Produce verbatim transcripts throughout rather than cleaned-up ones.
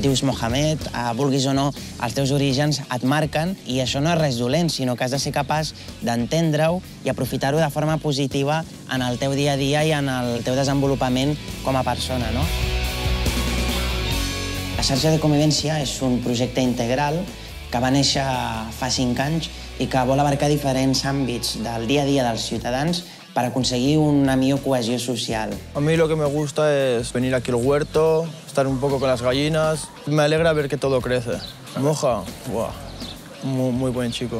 dius Mohamed, vulguis o no, els teus orígens et marquen i això no és res dolent, sinó que has de ser capaç d'entendre-ho i aprofitar-ho de forma positiva en el teu dia a dia i en el teu desenvolupament com a persona, no? La xarxa de convivència és un projecte integral que va néixer fa cinc anys i que vol abarcar diferents àmbits del dia a dia dels ciutadans para conseguir una millor cohesión social. A mí lo que me gusta es venir aquí al huerto, estar un poco con las gallinas. Me alegra ver que todo crece. Moja, wow, muy, muy buen chico.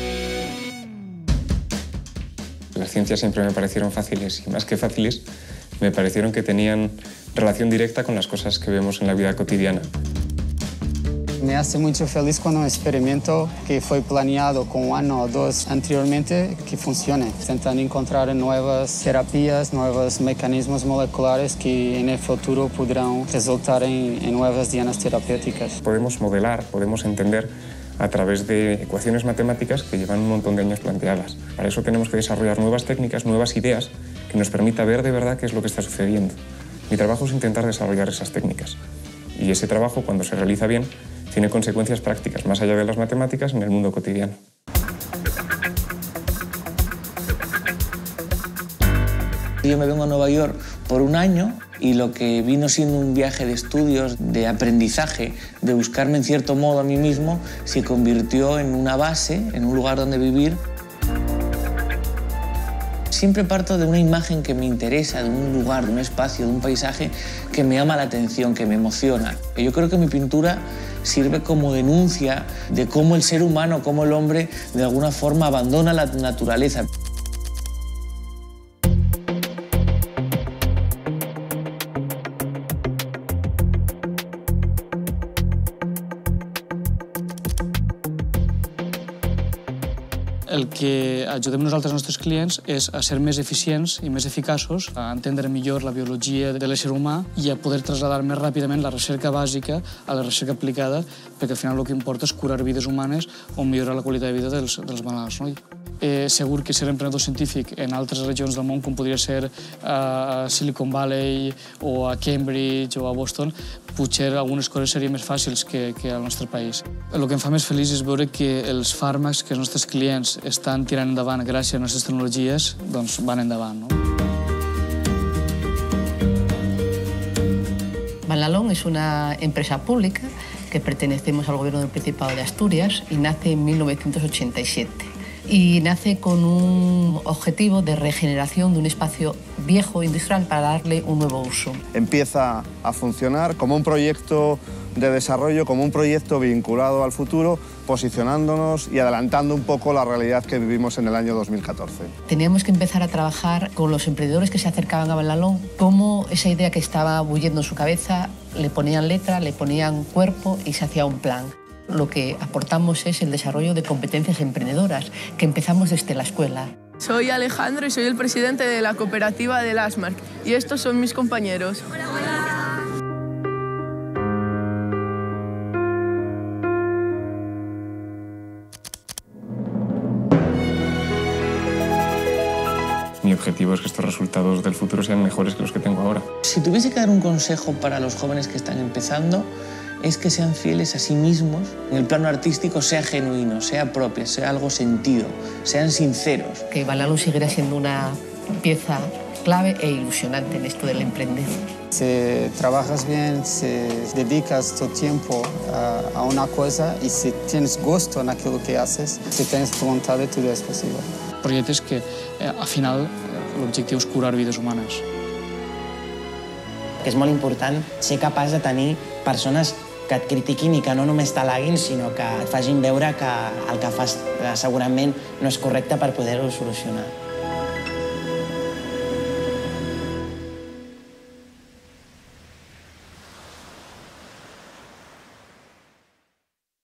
Las ciencias siempre me parecieron fáciles y más que fáciles, me parecieron que tenían relación directa con las cosas que vemos en la vida cotidiana. Me hace mucho feliz cuando un experimento que fue planeado con un año o dos anteriormente que funcione. Intentan encontrar nuevas terapias, nuevos mecanismos moleculares que en el futuro podrán resultar en, en nuevas dianas terapéuticas. Podemos modelar, podemos entender a través de ecuaciones matemáticas que llevan un montón de años planteadas. Para eso tenemos que desarrollar nuevas técnicas, nuevas ideas que nos permita ver de verdad qué es lo que está sucediendo. Mi trabajo es intentar desarrollar esas técnicas. Y ese trabajo, cuando se realiza bien, tiene consecuencias prácticas, más allá de las matemáticas, en el mundo cotidiano. Yo me vengo a Nueva York por un año y lo que vino siendo un viaje de estudios, de aprendizaje, de buscarme en cierto modo a mí mismo, se convirtió en una base, en un lugar donde vivir. Siempre parto de una imagen que me interesa, de un lugar, de un espacio, de un paisaje que me llama la atención, que me emociona. Yo creo que mi pintura sirve como denuncia de cómo el ser humano, cómo el hombre, de alguna forma abandona la naturaleza. El que ajudem nosaltres als nostres clients és a ser més eficients i més eficaços, a entendre millor la biologia de l'ésser humà i a poder traslladar més ràpidament la recerca bàsica a la recerca aplicada, perquè al final el que importa és curar vides humanes o millorar la qualitat de vida dels, dels malalts. No? Eh, segur que ser emprenedor científic en altres regions del món, com podria ser a Silicon Valley o a Cambridge o a Boston, potser algunes coses serien més fàcils que, que al nostre país. El que em fa més feliç és veure que els fàrmacs que els nostres clients estan tirant endavant gràcies a les nostres tecnologies, doncs van endavant. No? Banlalón es una empresa pública que pertenecemos al gobierno del Principado de Asturias y nace en mil novecientos ochenta y siete. Y nace con un objetivo de regeneración de un espacio viejo industrial para darle un nuevo uso. Empieza a funcionar como un proyecto de desarrollo, como un proyecto vinculado al futuro, posicionándonos y adelantando un poco la realidad que vivimos en el año dos mil catorce. Teníamos que empezar a trabajar con los emprendedores que se acercaban a Banlalón, cómo esa idea que estaba bulliendo en su cabeza le ponían letra, le ponían cuerpo y se hacía un plan. Lo que aportamos es el desarrollo de competencias emprendedoras, que empezamos desde la escuela. Soy Alejandro y soy el presidente de la cooperativa del Asmark. Y estos son mis compañeros. Hola, hola. Mi objetivo es que estos resultados del futuro sean mejores que los que tengo ahora. Si tuviese que dar un consejo para los jóvenes que están empezando, es que sean fieles a sí mismos, en el plano artístico sea genuino, sea propio, sea algo sentido, sean sinceros. Que Banlalón seguirá siendo una pieza clave e ilusionante en esto del emprender. Si trabajas bien, si dedicas tu tiempo a, a una cosa y si tienes gusto en aquello que haces, si tienes voluntad, todo es posible. Projectes que, eh, al final, l'objectiu és curar vides humanes. Que és molt important ser capaç de tenir persones que et critiquin i que no només t'halaguin, sinó que et facin veure que el que fas segurament no és correcte per poder-ho solucionar.